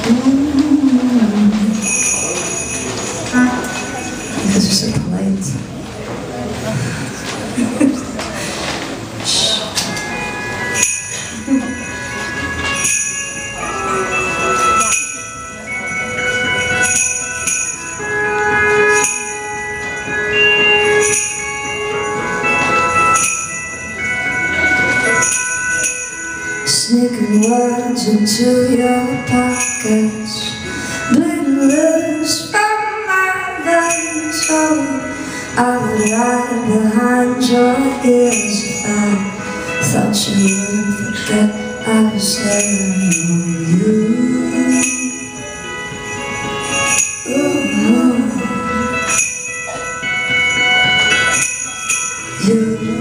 Because you're so polite. Sneaking words into your pockets, bleeding loose from my veins. Oh, I would ride behind your ears if I thought you wouldn't forget I was there for you. Ooh, you.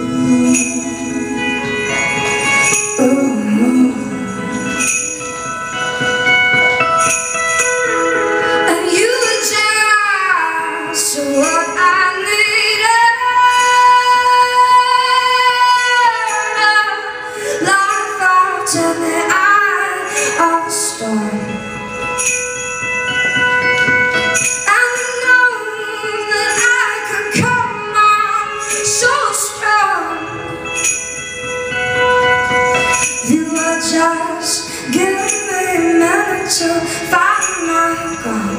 In the eye of a storm, and know that I could come on so strong. You were just giving me a minute to find my God.